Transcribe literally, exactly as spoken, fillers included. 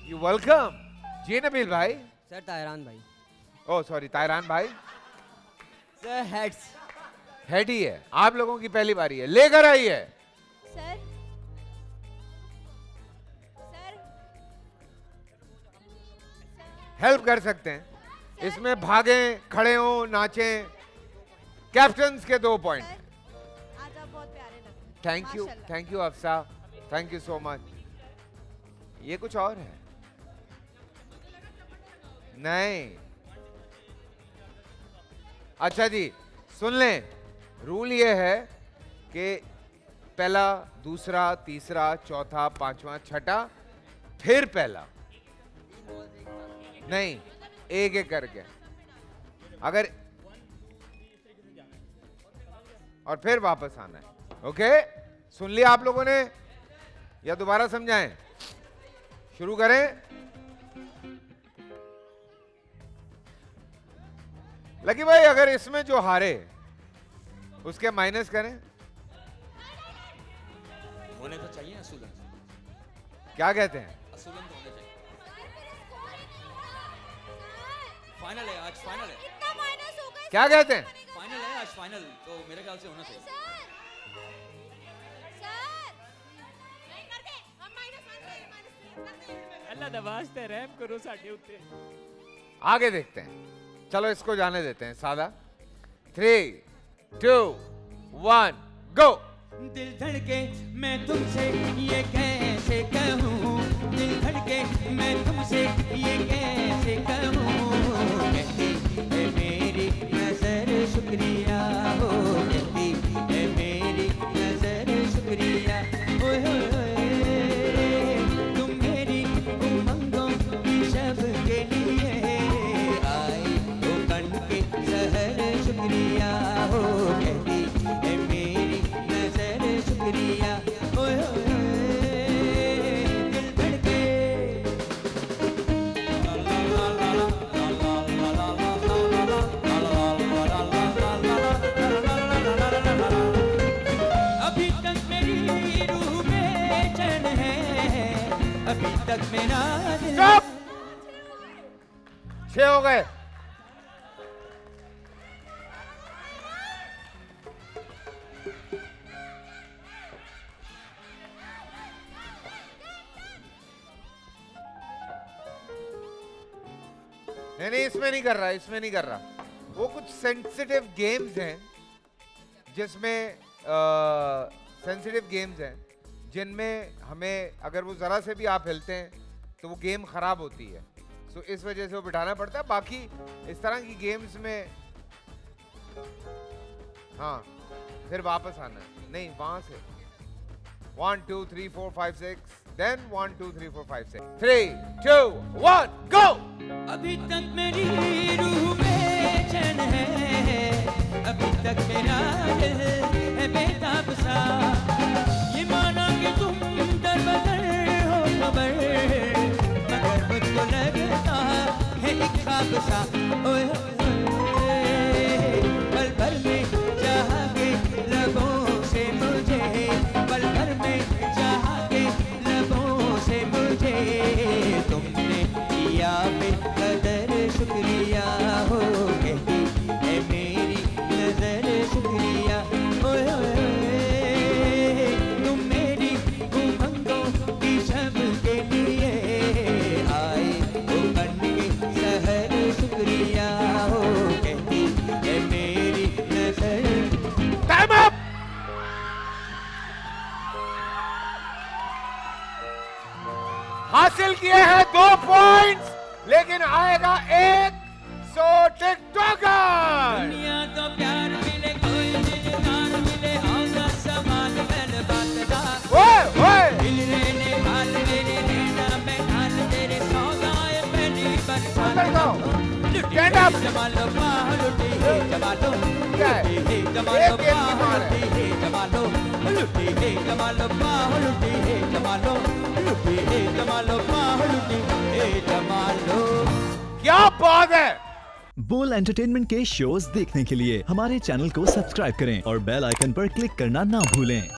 You welcome. जी नबील भाई। Sir तायरान भाई। Oh sorry तायरान भाई। Sir heads. हेड ही है। आप लोगों की पहली बारी है, लेकर आइए। सर सर हेल्प कर सकते हैं इसमें, भागें, खड़े हो, नाचें। कैप्टन्स के दो पॉइंट। आज आप बहुत प्यारे लगते हैं। थैंक यू, माशाल्लाह। Thank you Afsa, thank you so much. ये कुछ और है? नहीं। अच्छा जी सुन लें, रूल ये है कि पहला, दूसरा, तीसरा, चौथा, पांचवा, छठा, फिर पहला। नहीं, एक एक करके। अगर और फिर वापस आना है। ओके, सुन लिया आप लोगों ने या दोबारा समझाएं? शुरू करें। लकी भाई अगर इसमें जो हारे उसके माइनस करें। होने तो चाहिए असूलन। क्या कहते हैं? असूलन तो होने चाहिए। फाइनल है आज, फाइनल है। इतना माइनस हो गए। क्या कहते हैं? फाइनल है आज, फाइनल तो मेरे ख्याल से होना चाहिए। सर नहीं करते हम माइनस माइनस अल्लाह दा वास्ते रहम करो साडे उत्ते। आगे देखते हैं। चलो इसको जाने देते हैं सादा। Three two one go. दिल धड़के मैं तुमसे ये कैसे कहूँ, दिल धड़के मैं तुमसे ये कैसे कहूँ। कहती है मेरी नजर शुक्रिया हो, कहती है मेरी नजर शुक्रिया। ओए होए तुम मेरी उमंगों की शब के लिए आई हो कण के शहर शुक्रिया हो, कहती है मेरी नजर शुक्रिया। ओए होए दिल धड़के। अभी तक मेरी रूह में चैन है, अभी तक मेरा दिल। स्टॉप। छह हो गए। नहीं नहीं इसमें नहीं कर रहा, इसमें नहीं कर रहा। वो कुछ सेंसिटिव गेम्स हैं जिसमें सेंसिटिव गेम्स हैं जिनमें हमें अगर वो जरा से भी आप हिलते हैं तो वो गेम खराब होती है। सो इस वजह से वो बिठाना पड़ता है। बाकी इस तरह की गेम्स में हाँ फिर वापस आना है। नहीं वहां से one two three four five six then one two three four five six three two one go. अभी तक मेरी रूह में चैन है, अभी तक मेरा दिल है बेताब सा। ये माना कि तुम दर बदर हो खबर, मगर मुझको लगता है एक ख्वाब सा। ओए होए पल भर में चाह के लबों से मुझे, पल भर में चाह के लबों से मुझे तुमने किया बेकदर शुक्रिया हो, कहती है मेरी नजर शुक्रिया। ओए ओए तुम मेरी उमंगों की शब के लिए आए हो कण के शहर शुक्रिया हो, कहती है मेरी नजर। Time up. हासिल किए हैं दो पॉइंट्स, लेकिन आएगा एक सौ टिकटॉकर। दुनिया तो प्यार मिले कोई दिलदार मिले, आगा समान बन बातदा। ओए ओए दिल रेने हाल मेरे रेना मैं हाल तेरे सौदाए पहली अंदर जाओ। बरसात। Stand up. जमालो बाह लुटी है जमालो, क्या है? लुटी है एक जमालो गेम की बाह मार है। लुटी है जमालो, लुटी है जमालो बाह लुटी है जमालो, लुटी है जमालो बाह लुटी है जमालो। क्या बात है। बोल एंटरटेनमेंट के शोज देखने के लिए हमारे चैनल को सब्सक्राइब करें और बेल आइकन पर क्लिक करना ना भूलें।